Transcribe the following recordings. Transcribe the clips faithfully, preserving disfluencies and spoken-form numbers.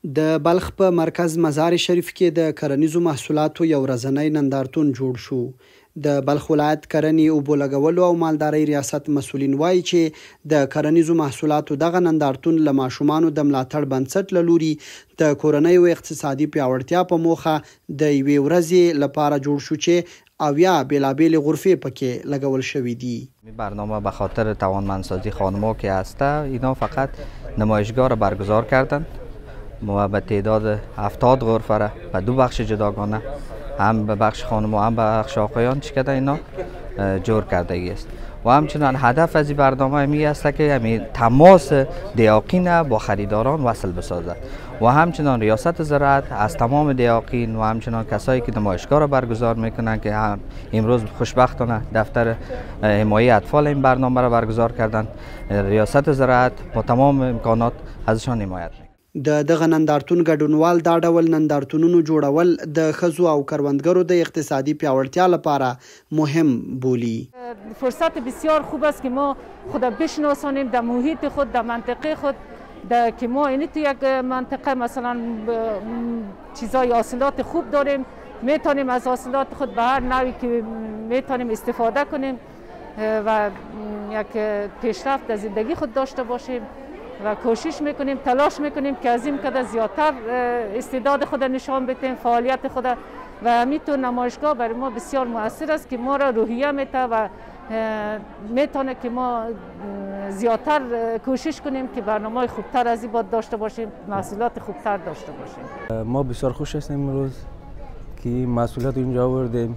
د بلخ په مرکز مزار شریف کې د کرنیزو محصولاتو یو ورځنی نندارتون جوړ شو. د بلخ ولایت کرنې، اوبو لګولو او مالدارۍ ریاست مسؤلین وایي چې د کرنیزو محصولاتو دغه نندارتون له ماشومانو د ملاتړ بنسټ له لوري د کورنۍ او اقتصادي پیاوړتیا په موخه د یوې ورځې لپاره جوړ شو چې اویا بېلابېلې غرفې پکې لګول شوي دي. برنامه به خاطر توانمندسازی خانم‌ها که هست، اینا فقط نمایشگاه را برگزار کردند و به تعداد هفتاد غرفه را به دو بخش جداگانه، هم به بخش خانم و هم به بخش آقایان چی کده اینا جور کردگی است. و همچنان هدف از این برنامه می است که همین تماس دیاقین با خریداران وصل بسازد و همچنان ریاست زراعت از تمام دیاقین و همچنان کسایی که نمایشگاه را برگزار میکنن که هم امروز خوشبختانه دفتر حمایت اطفال این برنامه را برگزار کردن، ریاست زراعت با تمام امکانات ازشان حمایت میکنه. د دغه نندارتون ګډونوال دا ډول نندارتونونو جوړول د ښځو او کروندګرو د اقتصادي پیاوړتیا لپاره مهم بولي. فرصت بسیار خوب است که ما خود بشناسانیم در محیط خود، در منطقه خود، در که ما اینی تو یک منطقه مثلا چیزای حاصلات خوب داریم، میتونیم از حاصلات خود به هر نوعی که میتونیم استفاده کنیم و یک پیشرفت در زندگی خود داشته باشیم و کوشش میکنیم، تلاش میکنیم که از این قدر زیادتر استعداد خود نشان بدیم، فعالیت خود. و همینطور نمایشگاه برای ما بسیار مؤثر است که ما را روحیه میده و میتونه که ما زیادتر کوشش کنیم که برنامه خوبتر از این داشته باشیم، محصولات خوبتر داشته باشیم. ما بسیار خوش هستیم امروز که محصولات اینجا آوردیم،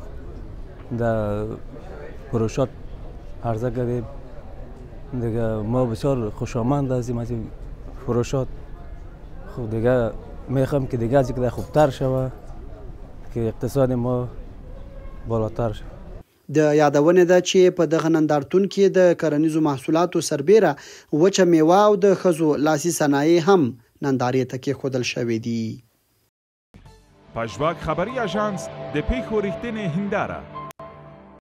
در پروژات عرضه کردیم. دیگه ما بسیار خوشامند هستیم از این فروشات. خب دیگه میخوام که دیگه از اینکه خوبتر شوه، که اقتصاد ما بالاتر شوه. د یادونه ده چې په دغه نندارتون کې د کرنیزو محصولاتو سربیره وچه میوه او د ښځو لاسي صنایع هم نندارې ته کېښودل شوي دي. پژواک خبري اژانس د پیښو رښتینې هنداره